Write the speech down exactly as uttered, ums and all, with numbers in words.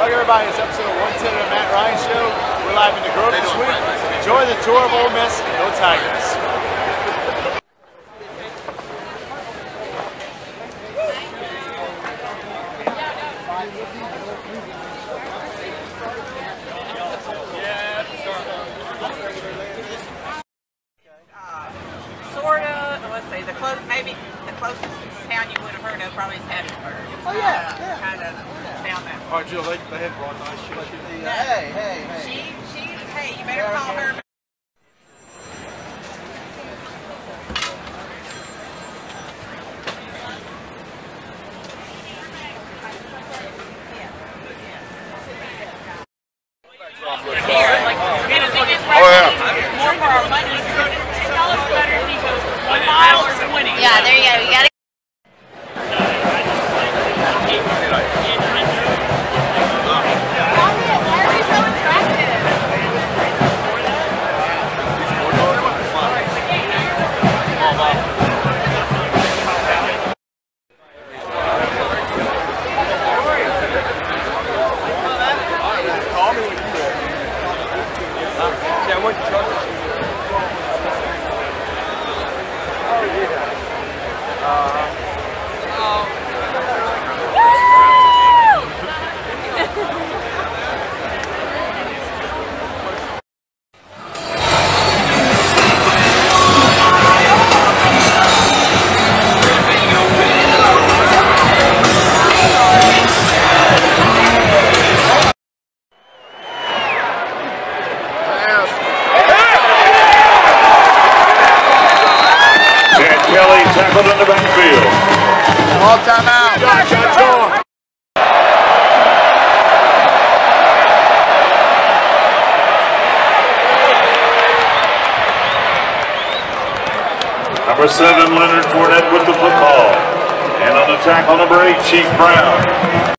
Welcome everybody, it's episode one ten of the Matt Ryan Show. We're live in the Grove this week. Enjoy the tour of Ole Miss and go Tigers. Sort of, let's see, the close, maybe the closest town you would have heard of probably is Hattiesburg. Oh yeah, uh, yeah. Kind of down there. All right, Jill, they, they have brought nice shit. No. Hey, hey, hey. She, she, hey, you better call her. Here, like, Oh yeah. more for our money. ten dollars better if you go one mile or twenty. Yeah, there you go. You gotta. Why are we so attractive? Yeah, what truck is she? Oh yeah. Uh-huh. Kelly tackled in the backfield. All time out. Shot, shot, shot. Number seven, Leonard Fournette with the football. And on the tackle, number eight, Chief Brown.